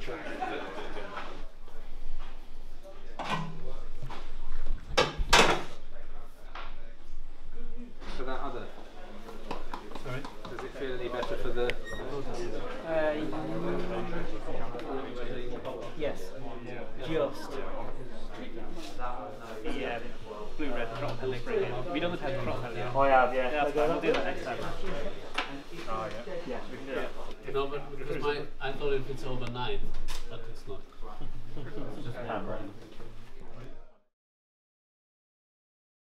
For that other. Sorry? Does it feel any better for the... Yes. Just. Yeah, blue red throttle pending. Have you done the throttle pending yet? I have, yeah. Yeah, that's fine. We'll do that next time. Oh yeah. Yeah, we can do that. No, but because I thought if it's over 9, but it's not. Just hammer it.